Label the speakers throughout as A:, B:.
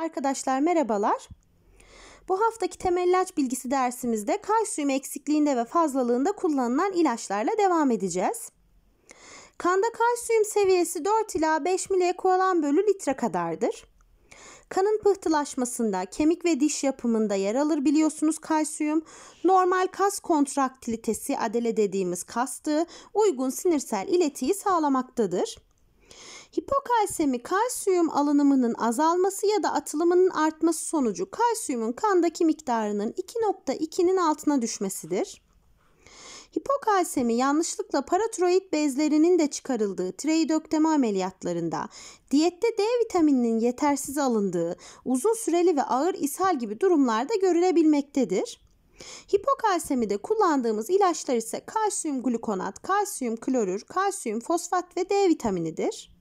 A: Arkadaşlar merhabalar. Bu haftaki temel ilaç bilgisi dersimizde kalsiyum eksikliğinde ve fazlalığında kullanılan ilaçlarla devam edeceğiz. Kanda kalsiyum seviyesi 4 ila 5 mg bölü litre kadardır. Kanın pıhtılaşmasında, kemik ve diş yapımında yer alır biliyorsunuz kalsiyum. Normal kas kontraktilitesi, adele dediğimiz kastığı, uygun sinirsel iletiyi sağlamaktadır. Hipokalsemi kalsiyum alınımının azalması ya da atılımının artması sonucu kalsiyumun kandaki miktarının 2,2'nin altına düşmesidir. Hipokalsemi yanlışlıkla paratiroid bezlerinin de çıkarıldığı tireoidektomi ameliyatlarında, diyette D vitamininin yetersiz alındığı, uzun süreli ve ağır ishal gibi durumlarda görülebilmektedir. Hipokalsemide kullandığımız ilaçlar ise kalsiyum glukonat, kalsiyum klorür, kalsiyum fosfat ve D vitaminidir.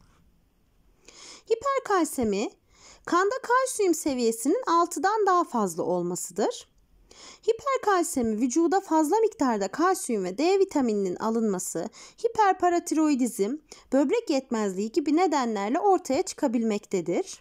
A: Hiperkalsemi, kanda kalsiyum seviyesinin 6'dan daha fazla olmasıdır. Hiperkalsemi vücuda fazla miktarda kalsiyum ve D vitamininin alınması, hiperparatiroidizm, böbrek yetmezliği gibi nedenlerle ortaya çıkabilmektedir.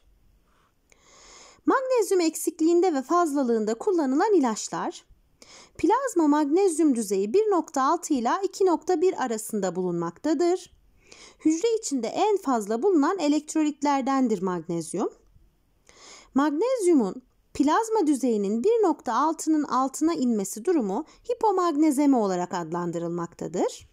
A: Magnezyum eksikliğinde ve fazlalığında kullanılan ilaçlar, plazma magnezyum düzeyi 1,6 ila 2,1 arasında bulunmaktadır. Hücre içinde en fazla bulunan elektrolitlerdendir magnezyum. Magnezyumun plazma düzeyinin 1,6'nın altına inmesi durumu hipomagnezemi olarak adlandırılmaktadır.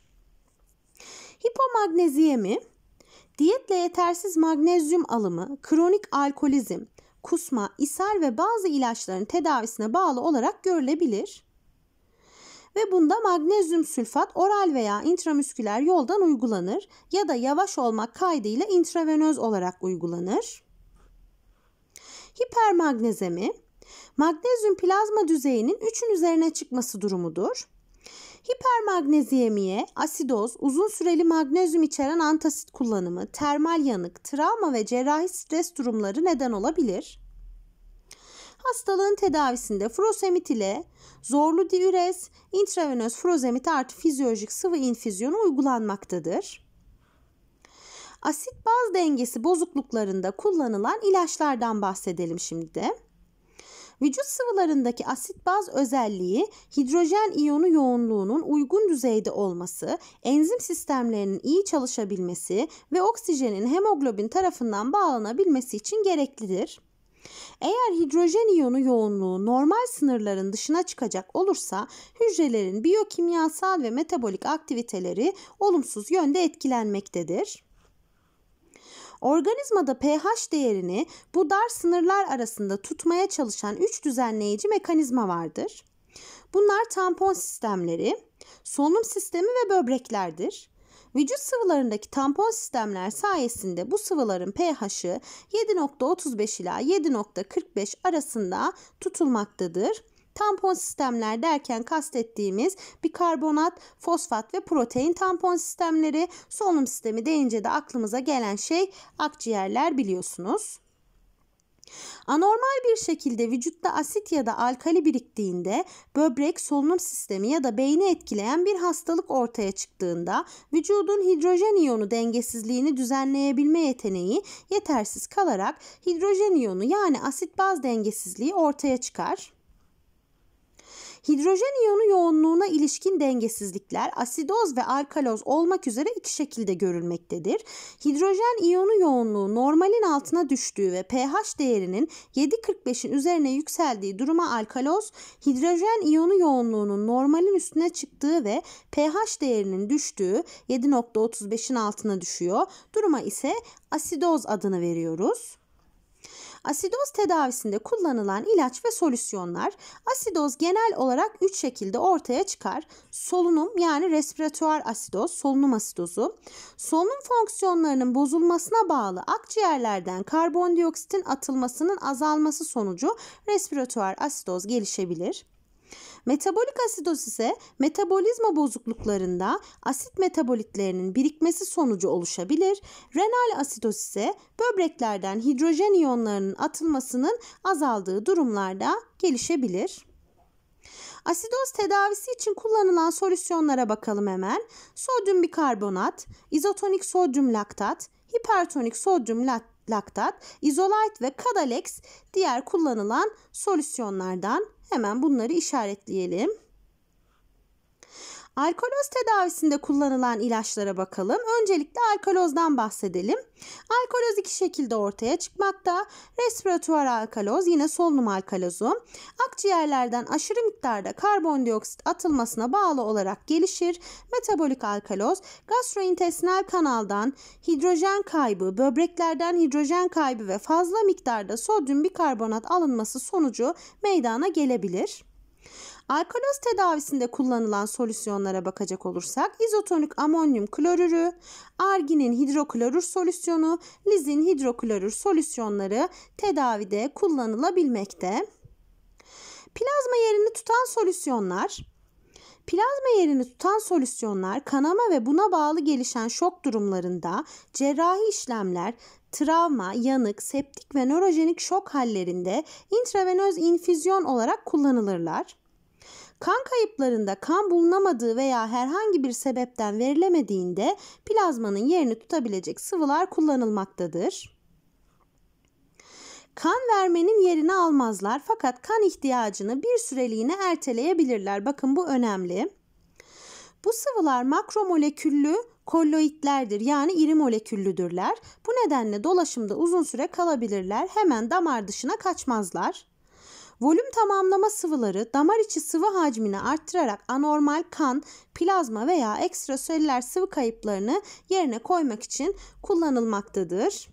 A: Hipomagneziyemi, diyetle yetersiz magnezyum alımı, kronik alkolizm, kusma, ishal ve bazı ilaçların tedavisine bağlı olarak görülebilir. Ve bunda magnezyum sülfat oral veya intramüsküler yoldan uygulanır ya da yavaş olmak kaydıyla intravenöz olarak uygulanır. Hipermagnezemi, magnezyum plazma düzeyinin 3'ün üzerine çıkması durumudur. Hipermagneziyemiye asidoz, uzun süreli magnezyum içeren antasit kullanımı, termal yanık, travma ve cerrahi stres durumları neden olabilir. Hastalığın tedavisinde furosemid ile zorlu diürez, intravenöz furosemid artı fizyolojik sıvı infüzyonu uygulanmaktadır. Asit baz dengesi bozukluklarında kullanılan ilaçlardan bahsedelim şimdi de. Vücut sıvılarındaki asit baz özelliği hidrojen iyonu yoğunluğunun uygun düzeyde olması, enzim sistemlerinin iyi çalışabilmesi ve oksijenin hemoglobin tarafından bağlanabilmesi için gereklidir. Eğer hidrojen iyonu yoğunluğu normal sınırların dışına çıkacak olursa hücrelerin biyokimyasal ve metabolik aktiviteleri olumsuz yönde etkilenmektedir. Organizmada pH değerini bu dar sınırlar arasında tutmaya çalışan 3 düzenleyici mekanizma vardır. Bunlar tampon sistemleri, solunum sistemi ve böbreklerdir. Vücut sıvılarındaki tampon sistemler sayesinde bu sıvıların pH'ı 7,35 ila 7,45 arasında tutulmaktadır. Tampon sistemler derken kastettiğimiz bikarbonat, fosfat ve protein tampon sistemleri. Solunum sistemi deyince de aklımıza gelen şey akciğerler biliyorsunuz. Anormal bir şekilde vücutta asit ya da alkali biriktiğinde, böbrek, solunum sistemi ya da beyni etkileyen bir hastalık ortaya çıktığında vücudun hidrojen iyonu dengesizliğini düzenleyebilme yeteneği yetersiz kalarak hidrojen iyonu yani asit baz dengesizliği ortaya çıkar. Hidrojen iyonu yoğunluğuna ilişkin dengesizlikler asidoz ve alkaloz olmak üzere iki şekilde görülmektedir. Hidrojen iyonu yoğunluğu normalin altına düştüğü ve pH değerinin 7,45'in üzerine yükseldiği duruma alkaloz, hidrojen iyonu yoğunluğunun normalin üstüne çıktığı ve pH değerinin düştüğü 7,35'in altına düşüyor. Duruma ise asidoz adını veriyoruz. Asidoz tedavisinde kullanılan ilaç ve solüsyonlar, asidoz genel olarak 3 şekilde ortaya çıkar. Solunum yani respiratuar asidoz, solunum asidozu. Solunum fonksiyonlarının bozulmasına bağlı akciğerlerden karbondioksitin atılmasının azalması sonucu respiratuar asidoz gelişebilir. Metabolik asidoz ise metabolizma bozukluklarında asit metabolitlerinin birikmesi sonucu oluşabilir. Renal asidoz ise böbreklerden hidrojen iyonlarının atılmasının azaldığı durumlarda gelişebilir. Asidoz tedavisi için kullanılan solüsyonlara bakalım hemen. Sodyum bikarbonat, izotonik sodyum laktat, hipertonik sodyum laktat, izolayt ve Kadalex diğer kullanılan solüsyonlardan. Hemen bunları işaretleyelim. Alkaloz tedavisinde kullanılan ilaçlara bakalım. Öncelikle alkalozdan bahsedelim. Alkaloz iki şekilde ortaya çıkmakta. Respiratuar alkaloz, yine solunum alkalozu. Akciğerlerden aşırı miktarda karbondioksit atılmasına bağlı olarak gelişir. Metabolik alkaloz, gastrointestinal kanaldan hidrojen kaybı, böbreklerden hidrojen kaybı ve fazla miktarda sodyum bikarbonat alınması sonucu meydana gelebilir. Alkaloz tedavisinde kullanılan solüsyonlara bakacak olursak izotonik amonyum klorürü, arginin hidroklorür solüsyonu, lizin hidroklorür solüsyonları tedavide kullanılabilmekte. Plazma yerini tutan solüsyonlar kanama ve buna bağlı gelişen şok durumlarında, cerrahi işlemler, travma, yanık, septik ve nörojenik şok hallerinde intravenöz infüzyon olarak kullanılırlar. Kan kayıplarında kan bulunamadığı veya herhangi bir sebepten verilemediğinde plazmanın yerini tutabilecek sıvılar kullanılmaktadır. Kan vermenin yerini almazlar fakat kan ihtiyacını bir süreliğine erteleyebilirler. Bakın bu önemli. Bu sıvılar makromoleküllü kolloidlerdir, yani iri moleküllüdürler. Bu nedenle dolaşımda uzun süre kalabilirler. Hemen damar dışına kaçmazlar. Volüm tamamlama sıvıları damar içi sıvı hacmini arttırarak anormal kan, plazma veya ekstraselüler sıvı kayıplarını yerine koymak için kullanılmaktadır.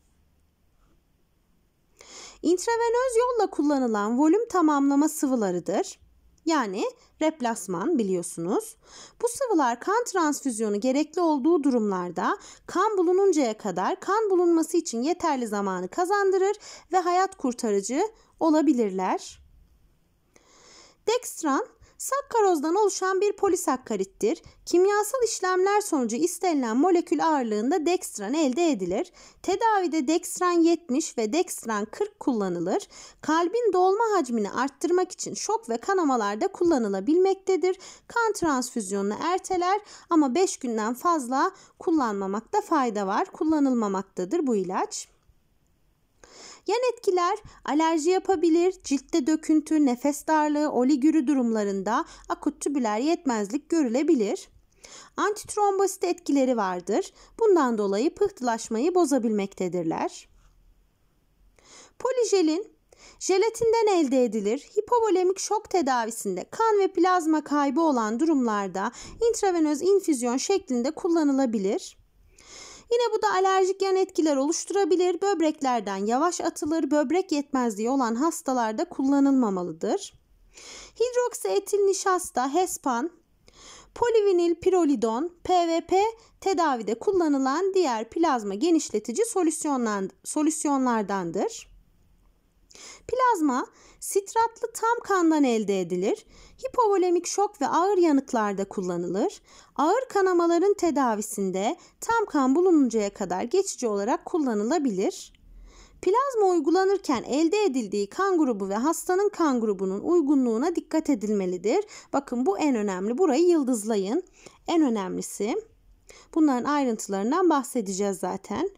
A: İntravenöz yolla kullanılan volüm tamamlama sıvılarıdır. Yani replasman biliyorsunuz. Bu sıvılar kan transfüzyonu gerekli olduğu durumlarda kan bulununcaya kadar kan bulunması için yeterli zamanı kazandırır ve hayat kurtarıcı olabilirler. Dekstran, sakkarozdan oluşan bir polisakkarittir. Kimyasal işlemler sonucu istenilen molekül ağırlığında dekstran elde edilir. Tedavide dekstran 70 ve dekstran 40 kullanılır. Kalbin dolma hacmini arttırmak için şok ve kanamalarda kullanılabilmektedir. Kan transfüzyonunu erteler ama 5 günden fazla kullanmamakta fayda var. Kullanılmamaktadır bu ilaç. Yan etkiler alerji yapabilir, ciltte döküntü, nefes darlığı, oligürü durumlarında akut tübüler yetmezlik görülebilir. Antitrombosit etkileri vardır. Bundan dolayı pıhtılaşmayı bozabilmektedirler. Polijelin jelatinden elde edilir. Hipovolemik şok tedavisinde kan ve plazma kaybı olan durumlarda intravenöz infüzyon şeklinde kullanılabilir. Yine bu da alerjik yan etkiler oluşturabilir. Böbreklerden yavaş atılır. Böbrek yetmezliği olan hastalarda kullanılmamalıdır. Hidroksietil nişasta, Hespan, polivinil pirolidon, PVP tedavide kullanılan diğer plazma genişletici solüsyonlardandır. Plazma sitratlı tam kandan elde edilir. Hipovolemik şok ve ağır yanıklarda kullanılır. Ağır kanamaların tedavisinde tam kan bulununcaya kadar geçici olarak kullanılabilir. Plazma uygulanırken elde edildiği kan grubu ve hastanın kan grubunun uygunluğuna dikkat edilmelidir. Bakın bu en önemli. Burayı yıldızlayın. En önemlisi. Bunların ayrıntılarından bahsedeceğiz zaten.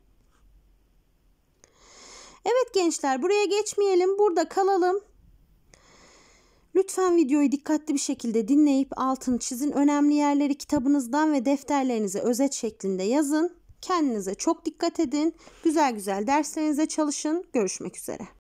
A: Evet gençler, buraya geçmeyelim. Burada kalalım. Lütfen videoyu dikkatli bir şekilde dinleyip altını çizin. Önemli yerleri kitabınızdan ve defterlerinize özet şeklinde yazın. Kendinize çok dikkat edin. Güzel güzel derslerinize çalışın. Görüşmek üzere.